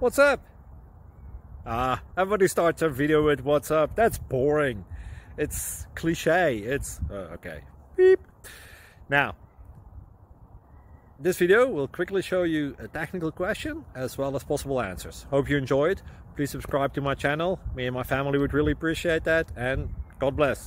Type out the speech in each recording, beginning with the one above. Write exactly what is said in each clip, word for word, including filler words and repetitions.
What's up? Ah, everybody starts a video with what's up. That's boring. It's cliche. It's uh, okay. Beep. Now, this video will quickly show you a technical question as well as possible answers. Hope you enjoyed. Please subscribe to my channel. Me and my family would really appreciate that, and God bless.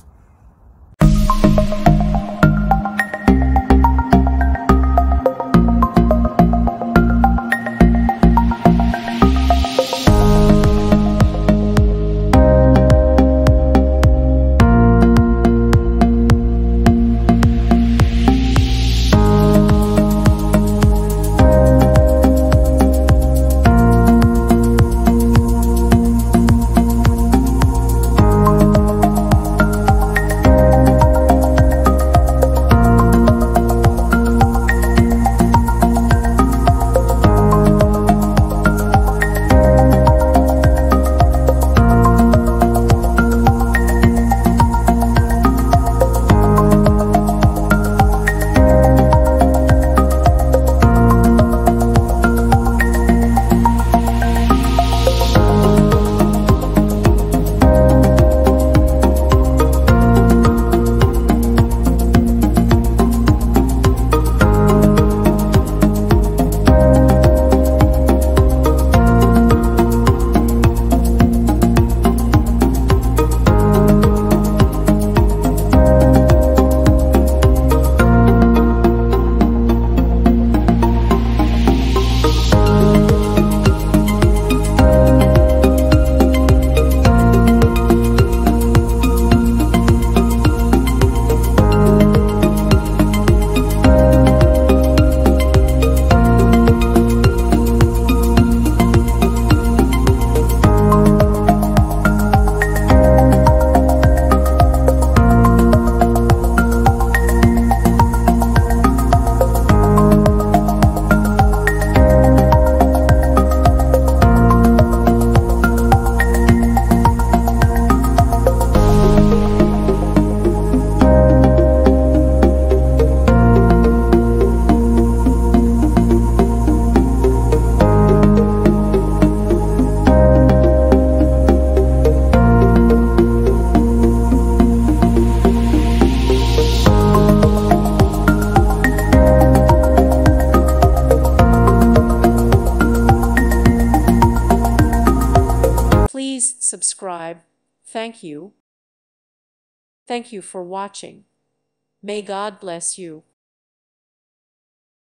Please subscribe. Thank you. Thank you for watching. May God bless you.